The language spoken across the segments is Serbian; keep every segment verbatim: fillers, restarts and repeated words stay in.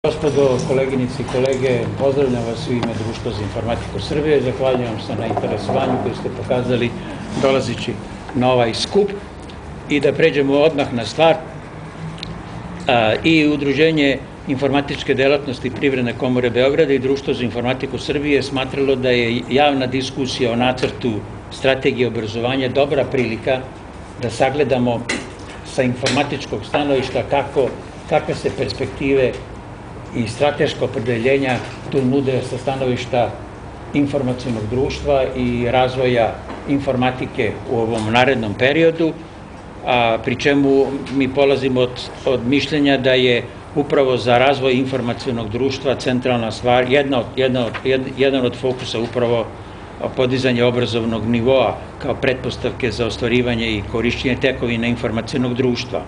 Gospodo, koleginici i kolege, pozdravljam vas u ime Društva za informatiku Srbije. Zahvaljujem se na interesovanju koji ste pokazali dolazeći na ovaj skup i da pređemo odmah na stvar. I Udruženje informatičke delatnosti Privredne komore Beograda i Društvo za informatiku Srbije smatralo da je javna diskusija o nacrtu strategije obrazovanja dobra prilika da sagledamo sa informatičkog stanovišta kako, kakve se perspektive i strateška opredeljenja tu nude sa stanovišta informacionog društva i razvoja informatike u ovom narednom periodu, a pri čemu mi polazimo od, od mišljenja da je upravo za razvoj informacionog društva centralna stvar, jedna od, jedna od, jed, jedan od fokusa upravo podizanje obrazovnog nivoa kao pretpostavke za ostvarivanje i korišćenje tekovina informacionog društva.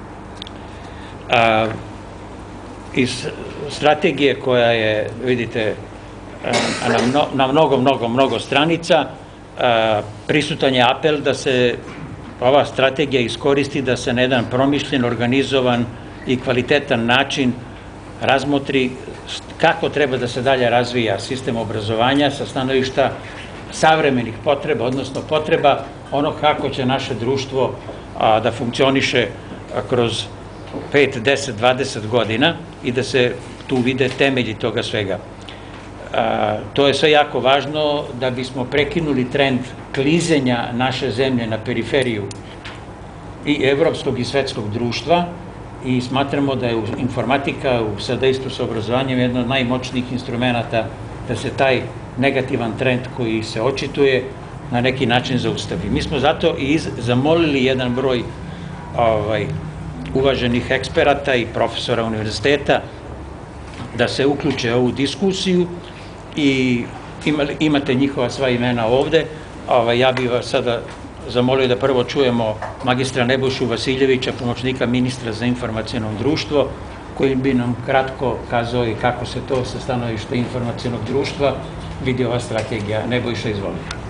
A, iz strategije koja je, vidite, na, mno, na mnogo, mnogo, mnogo stranica, prisutan je apel da se ova strategija iskoristi da se na jedan promišljen, organizovan i kvalitetan način razmotri kako treba da se dalje razvija sistem obrazovanja sa stanovišta savremenih potreba, odnosno potreba ono kako će naše društvo a, da funkcioniše a, kroz pet, deset, dvadeset godina i da se tu vide temelji toga svega. A, to je sve jako važno da bismo prekinuli trend klizenja naše zemlje na periferiju i evropskog i svetskog društva i smatramo da je informatika u sadejstvu sa obrazovanjem jedno od najmoćnijih instrumenta da se taj negativan trend koji se očituje na neki način zaustavi. Mi smo zato i zamolili jedan broj ovaj, uvaženih eksperata i profesora univerziteta da se uključe u ovu diskusiju i imate njihova sva imena ovde. Ja bih vas sada zamolio da prvo čujemo magistra Nebojšu Vasiljevića, pomoćnika ministra za informaciono društvo, koji bi nam kratko kazao i kako se to sa stanovišta informacionog društva vidi ova strategija. Nebojša, izvolite.